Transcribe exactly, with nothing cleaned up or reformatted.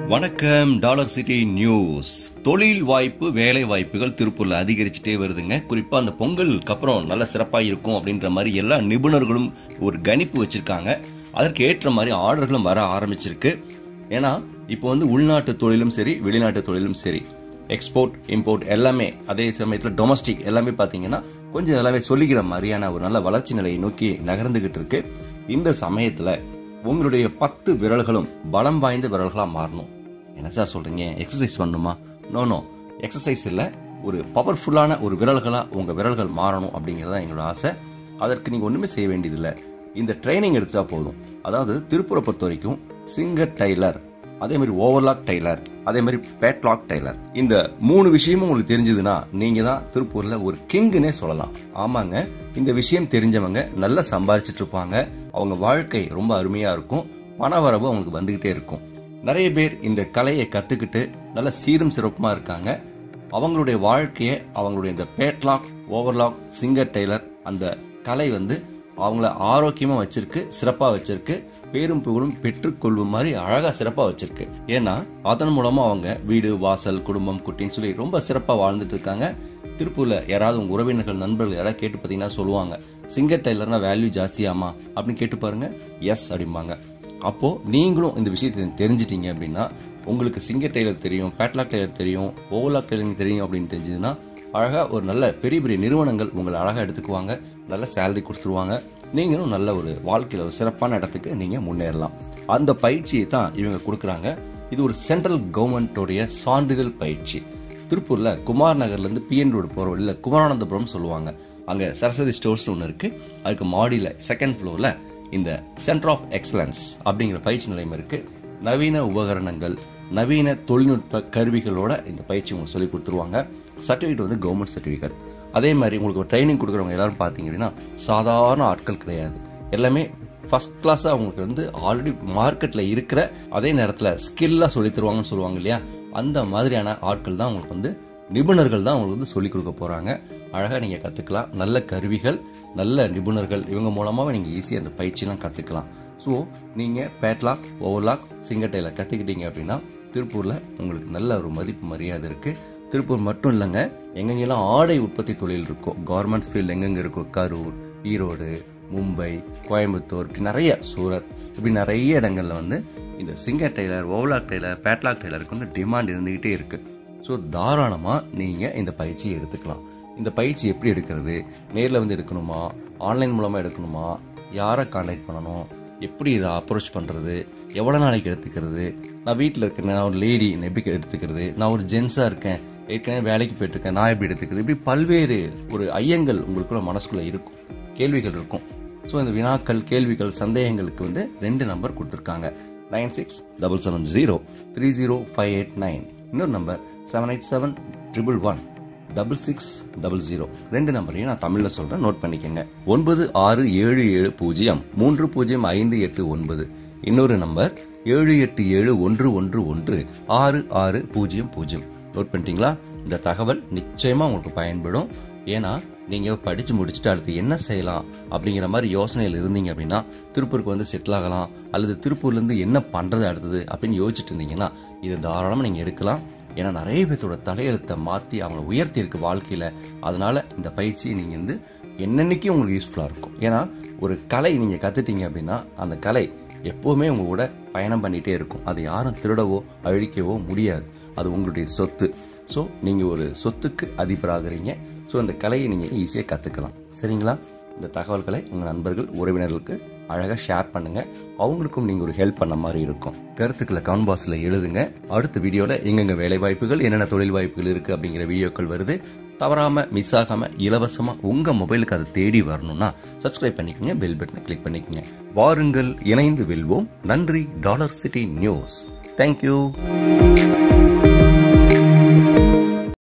வணக்கம். Dollar City News. தொழில் வாய்ப்பு வேலை வாய்ப்புகள் திருப்பூர்ல அதிகரிச்சுட்டே வருதுங்க. குறிப்பா அந்த பொங்கலுக்கு அப்புறம் நல்ல சிறப்பா இருக்கும் அப்படின்ற மாதிரி எல்லா நிபுணர்களும் ஒரு கணிப்பு வச்சிருக்காங்க. அதற்கு ஏற்ற மாதிரி ஆர்டர்களும் வர ஆரம்பிச்சிருக்கு. ஏன்னா இப்போ வந்து உள்நாட்டு தொழிலும் சரி வெளிநாட்டு தொழிலும் சரி, எக்ஸ்போர்ட் இம்போர்ட் எல்லாமே, அதே சமயத்தில் டொமஸ்டிக் எல்லாமே பாத்தீங்கன்னா கொஞ்சம் எல்லாமே சொல்லிக்கிற மாதிரியான ஒரு நல்ல வளர்ச்சி நிலையை நோக்கி நகர்ந்துகிட்டு இருக்கு. இந்த சமயத்துல உங்களுடைய பத்து விரல்களும் பலம் வாய்ந்த விரல்களா மாறணும். என்ன சார் சொல்றீங்க? எக்ஸசைஸ் பண்ணணுமா? நோ நோ எக்ஸசைஸ் இல்ல, ஒரு பவர்ஃபுல்லான ஒரு விரல்களா உங்க விரல்கள் மாறணும் அப்படிங்கறத எங்களோட ஆசை. அதற்கு நீங்க ஒண்ணுமே செய்ய வேண்டியதில்லை. இந்த ட்ரைனிங் எடுத்துட்டா போதும். அதாவது திருப்பூரை பொறுத்த வரைக்கும் சிங்கர் டைலர், அதே மாதிரி ஓவர்லாக் டைலர், அதே மாதிரி பேட்லாக் டைலர், இந்த மூணு விஷயமும் உங்களுக்கு தெரிஞ்சதுன்னா நீங்க தான் திருப்பூர்ல ஒரு கிங்னே சொல்லலாம். ஆமாங்க, இந்த விஷயம் தெரிஞ்சவங்க நல்லா சம்பாதிச்சிட்டு இருப்பாங்க. அவங்க வாழ்க்கை ரொம்ப அருமையா இருக்கும். பண வரவு அவங்களுக்கு வந்துகிட்டே இருக்கும். நிறைய பேர் இந்த கலையை கத்துக்கிட்டு நல்ல சீரும் சிறப்புமா இருக்காங்க. அவங்களுடைய வாழ்க்கையை அவங்களுடைய இந்த பேட்லாக், ஓவர்லாக், சிங்கர் டைலர் அந்த கலை வந்து அவங்கள ஆரோக்கியமா வச்சிருக்கு, சிறப்பா வச்சிருக்கு, பேரும் புகழும் பெற்றுக்கொள்ளும் மாதிரி அழகா சிறப்பா வச்சிருக்கு. ஏன்னா அதன் மூலமா அவங்க வீடு வாசல் குடும்பம் குட்டின்னு சொல்லி ரொம்ப சிறப்பா வாழ்ந்துட்டு இருக்காங்க. திருப்பூர்ல யாராவது உங்க உறவினர்கள் நண்பர்கள் யாராவது கேட்டு பாத்தீங்கன்னா சொல்லுவாங்க, சிங்கர் டைலர்னா வேல்யூ ஜாஸ்தியாமா அப்படின்னு கேட்டு பாருங்க. எஸ் அப்படிம்பாங்க. அப்போ நீங்களும் இந்த விஷயத்தை தெரிஞ்சிட்டீங்க அப்படின்னா, உங்களுக்கு சிங்கர் டைலர் தெரியும், பேட்லாக் டைலர் தெரியும், ஓவர்லாக் டைலரிங் தெரியும் அப்படின்னு தெரிஞ்சதுன்னா அழகா ஒரு நல்ல பெரிய பெரிய நிறுவனங்கள் உங்களை அழகா எடுத்துக்குவாங்க, நல்ல சேலரி கொடுத்துருவாங்க. நீங்களும் நல்ல ஒரு வாழ்க்கையில ஒரு சிறப்பான இடத்துக்கு நீங்க முன்னேறலாம். அந்த பயிற்சியை தான் இவங்க கொடுக்குறாங்க. இது ஒரு சென்ட்ரல் கவர்மெண்டோடைய சான்றிதழ் பயிற்சி. திருப்பூர்ல குமார் நகர்ல இருந்து பிஎன் ரோடு போற வழியில குமரானந்தபுரம் சொல்லுவாங்க. அங்க சரஸ்வதி ஸ்டோர்ஸ் ஒன்று இருக்கு. அதுக்கு மாடியில செகண்ட் ஃப்ளோர்ல இந்த சென்டர் ஆஃப் எக்ஸலன்ஸ் அப்படிங்கிற பயிற்சி நிலையம் இருக்கு. நவீன உபகரணங்கள், நவீன தொழில்நுட்ப கருவிகளோட இந்த பயிற்சி உங்களுக்கு சொல்லி கொடுத்துருவாங்க. சர்டிஃபிகேட் வந்து கவர்மெண்ட் சர்டிஃபிகேட். அதே மாதிரி உங்களுக்கு ஒரு ட்ரைனிங் கொடுக்குறவங்க எல்லாரும் பார்த்தீங்க அப்படின்னா சாதாரண ஆட்கள் கிடையாது. எல்லாமே ஃபர்ஸ்ட் கிளாஸாக அவங்களுக்கு வந்து ஆல்ரெடி மார்க்கெட்டில் இருக்கிற, அதே நேரத்தில் ஸ்கில்லாக சொல்லி தருவாங்கன்னு சொல்லுவாங்க இல்லையா, அந்த மாதிரியான ஆட்கள் தான் உங்களுக்கு வந்து நிபுணர்கள் தான் உங்களுக்கு வந்து சொல்லிக் கொடுக்க போகிறாங்க. அழகாக நீங்கள் கற்றுக்கலாம். நல்ல கருவிகள், நல்ல நிபுணர்கள், இவங்க மூலமாக நீங்கள் ஈஸியாக அந்த பயிற்சியெலாம் கற்றுக்கலாம். ஸோ நீங்கள் பேட்லாக், ஓவர்லாக், சிங்கர் டைலர் கற்றுக்கிட்டீங்க அப்படின்னா திருப்பூரில் உங்களுக்கு நல்ல ஒரு மதிப்பு மரியாதை இருக்குது. திருப்பூர் மட்டும் இல்லைங்க, எங்கெங்கெல்லாம் ஆடை உற்பத்தி தொழில் இருக்கோ, கார்மெண்ட்ஸ் ஃபீல்டு எங்கெங்கே இருக்கோ, கரூர், ஈரோடு, மும்பை, கோயம்புத்தூர், இப்படி நிறைய, சூரத், இப்படி நிறைய இடங்கள்ல வந்து இந்த singer tailor, overlock tailor, flatlock டைலருக்கு வந்து டிமாண்ட் இருந்துகிட்டே இருக்கு. ஸோ தாராளமாக நீங்கள் இந்த பயிற்சியை எடுத்துக்கலாம். இந்த பயிற்சி எப்படி எடுக்கிறது? நேரில் வந்து எடுக்கணுமா, ஆன்லைன் மூலமாக எடுக்கணுமா, யாரை கான்டாக்ட் பண்ணணும், எப்படி இதை அப்ரோச் பண்ணுறது, எவ்வளோ நாளைக்கு எடுத்துக்கிறது, நான் வீட்டில் இருக்கேன், நான் ஒரு லேடி எப்படி எடுத்துக்கிறது, நான் ஒரு ஜென்ஸாக இருக்கேன், ஏற்கனவே வேலைக்கு போயிட்டுருக்கேன், நான் எப்படி எடுத்துக்கிறது, இப்படி பல்வேறு ஒரு ஐயங்கள் உங்களுக்குள்ள மனசுக்குள்ளே இருக்கும், கேள்விகள் இருக்கும். ஸோ இந்த வினாக்கள், கேள்விகள், சந்தேகங்களுக்கு வந்து ரெண்டு நம்பர் கொடுத்துருக்காங்க. Nine six double seven zero three zero five eight nine. இன்னொரு number seven eight seven triple one double six double zero. ரெண்டு நம்பரையும் நான் தமிழ்ல சொல்றேன், நோட் பண்ணிக்கங்க. ஒன்பது ஆறு ஏழு ஏழு பூஜ்ஜியம் மூன்று பூஜ்ஜியம் ஐந்து எட்டு ஒன்பது. இன்னொரு நம்பர் ஏழு எட்டு ஏழு ஒன்று ஒன்று ஒன்று ஆறு ஆறு பூஜ்ஜியம் பூஜ்ஜியம். நோட் பண்ணிட்டீங்களா? இந்த தகவல் நிச்சயமா உங்களுக்கு பயன்படும். ஏன்னா நீங்க படிச்சு முடிச்சுட்டு அடுத்து என்ன செய்யலாம் அப்படிங்கிற மாதிரி யோசனையில் இருந்தீங்க அப்படின்னா, திருப்பூருக்கு வந்து செட்டில் ஆகலாம், அல்லது திருப்பூர்ல இருந்து என்ன பண்றது அடுத்தது அப்படின்னு யோசிச்சுட்டு இருந்தீங்கன்னா இதை தாராளமா நீங்க எடுக்கலாம். ஏன்னா நிறைய பேர்த்தோட தலையெழுத்தை மாற்றி அவங்களை உயர்த்தி இருக்கு வாழ்க்கையில். அதனால இந்த பயிற்சி நீங்கள் வந்து என்னென்னைக்கும் உங்களுக்கு யூஸ்ஃபுல்லாக இருக்கும். ஏன்னா ஒரு கலை நீங்கள் கற்றுட்டீங்க அப்படின்னா அந்த கலை எப்போவுமே உங்கள் கூட பயணம் பண்ணிகிட்டே இருக்கும். அது யாரும் திருடவோ அழிக்கவோ முடியாது. அது உங்களுடைய சொத்து. ஸோ நீங்கள் ஒரு சொத்துக்கு அதிபராகிறீங்க. ஸோ அந்த கலையை நீங்கள் ஈஸியாக கற்றுக்கலாம். சரிங்களா? இந்த தகவல்களை உங்கள் நண்பர்கள், உறவினர்களுக்கு அழகாக ஷேர் பண்ணுங்க. அவங்களுக்கும் நீங்க ஒரு ஹெல்ப் பண்ண மாதிரி இருக்கும். கருத்துக்களை கமெண்ட் பாக்ஸ்ல எழுதுங்க. அடுத்த வீடியோல எங்கெங்க வேலை வாய்ப்புகள், என்னென்ன தொழில் வாய்ப்புகள் இருக்கு அப்படிங்கிற வீடியோக்கள் வருது. தவறாம மிஸ் ஆகாம இலவசமா உங்க மொபைலுக்கு அதை தேடி வரணும்னா சப்ஸ்கிரைப் பண்ணிக்கங்க, பெல் பட்டனை கிளிக் பண்ணிக்கங்க. வாருங்கள், இணைந்து வெல்வோம். நன்றி. Dollar City News. தேங்க்யூ.